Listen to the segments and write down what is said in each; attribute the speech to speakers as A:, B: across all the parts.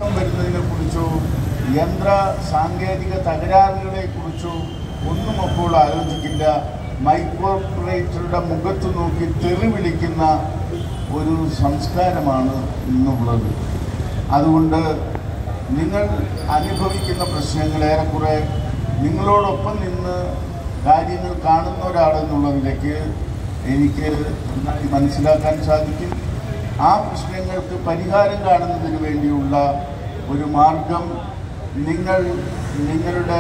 A: വരുന്നതിനെക്കുറിച്ചോ യന്ത്ര സാങ്കേതിക തകരാറുകളെക്കുറിച്ചോ ഒന്നും അപ്പോൾ ആലോചിക്കില്ല. മൈക്രോ ഓപ്പറേറ്ററുടെ മുഖത്ത് നോക്കി തെറി വിളിക്കുന്ന ഒരു സംസ്കാരമാണ് ഇന്നുള്ളത്. അതുകൊണ്ട് നിങ്ങൾ അനുഭവിക്കുന്ന പ്രശ്നങ്ങൾ ഏറെക്കുറെ നിങ്ങളോടൊപ്പം നിന്ന് കാര്യങ്ങൾ കാണുന്ന ഒരാളെന്നുള്ള നിലയ്ക്ക് എനിക്ക് നന്നായി മനസ്സിലാക്കാൻ സാധിക്കും. ആ പ്രശ്നങ്ങൾക്ക് പരിഹാരം കാണുന്നതിന് വേണ്ടിയുള്ള ഒരു മാർഗം നിങ്ങളുടെ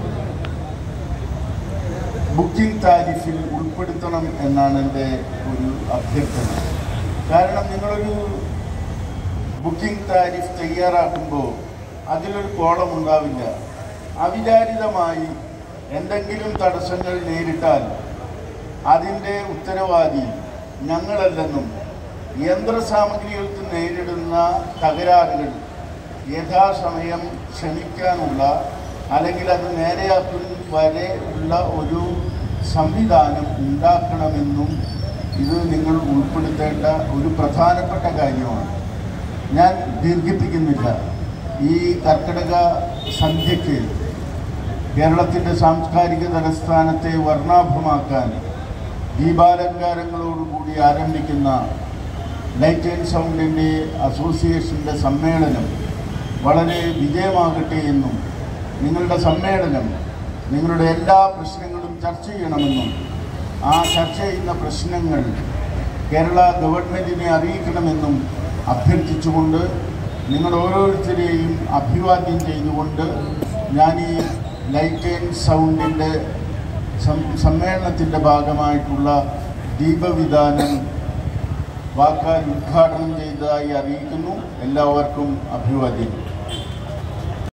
A: ബുക്കിംഗ് താരിഫിൽ ഉൾപ്പെടുത്തണം എന്നാണ് എൻ്റെ ഒരു അഭ്യർത്ഥന. കാരണം നിങ്ങളൊരു ബുക്കിംഗ് താരിഫ് തയ്യാറാക്കുമ്പോൾ അതിലൊരു കോളം ഉണ്ടാവില്ല. അവിചാരിതമായി എന്തെങ്കിലും തടസ്സങ്ങൾ നേരിട്ടാൽ അതിൻ്റെ ഉത്തരവാദി ഞങ്ങളല്ലെന്നും യന്ത്രസാമഗ്രികൾക്ക് നേരിടുന്ന തകരാറുകൾ യഥാസമയം ക്ഷമിക്കാനുള്ള അല്ലെങ്കിൽ അത് നേരെയാക്കുന്ന വരെ ഉള്ള ഒരു സംവിധാനം ഉണ്ടാക്കണമെന്നും ഇത് നിങ്ങൾ ഉൾപ്പെടുത്തേണ്ട ഒരു പ്രധാനപ്പെട്ട കാര്യമാണ്. ഞാൻ ദീർഘിപ്പിക്കുന്നില്ല. ഈ കർക്കിടക സന്ധ്യയ്ക്ക് കേരളത്തിൻ്റെ സാംസ്കാരിക തലസ്ഥാനത്തെ വർണ്ണാഭമാക്കാൻ ദീപാലങ്കാരങ്ങളോടുകൂടി ആരംഭിക്കുന്ന ലൈറ്റ് ആൻഡ് സൗണ്ടിൻ്റെ അസോസിയേഷൻ്റെ സമ്മേളനം വളരെ വിജയമാകട്ടെ എന്നും നിങ്ങളുടെ സമ്മേളനം നിങ്ങളുടെ എല്ലാ പ്രശ്നങ്ങളും ചർച്ച ചെയ്യണമെന്നും ആ ചർച്ച ചെയ്യുന്ന പ്രശ്നങ്ങൾ കേരള ഗവൺമെൻറ്റിനെ അറിയിക്കണമെന്നും അഭ്യർത്ഥിച്ചുകൊണ്ട് നിങ്ങൾ ഓരോരുത്തരെയും അഭിവാദ്യം ചെയ്തുകൊണ്ട് ഞാൻ ഈ ലൈറ്റ് ആൻഡ് സൗണ്ടിൻ്റെ സമ്മേളനത്തിൻ്റെ ഭാഗമായിട്ടുള്ള ദീപവിതാനം വാക്കാൽ ഉദ്ഘാടനം ചെയ്തതായി അറിയിക്കുന്നു. എല്ലാവർക്കും അഭിവാദ്യങ്ങൾ.